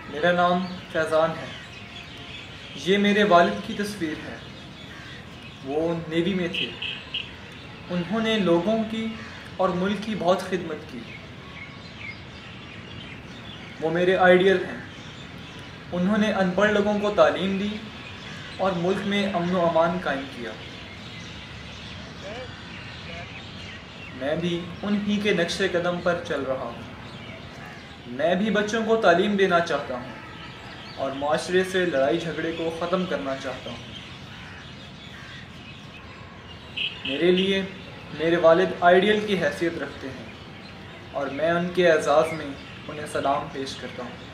मेरा नाम फैज़ान है। ये मेरे वालिद की तस्वीर है। वो नेवी में थे। उन्होंने लोगों की और मुल्क की बहुत खिदमत की। वो मेरे आइडियल हैं। उन्होंने अनपढ़ लोगों को तालीम दी और मुल्क में अमन व अमान कायम किया। मैं भी उन्हीं के नक्शे कदम पर चल रहा हूँ। मैं भी बच्चों को तालीम देना चाहता हूँ और माशरे से लड़ाई झगड़े को ख़त्म करना चाहता हूँ। मेरे लिए मेरे वालिद आइडियल की हैसियत रखते हैं और मैं उनके एजाज़ में उन्हें सलाम पेश करता हूँ।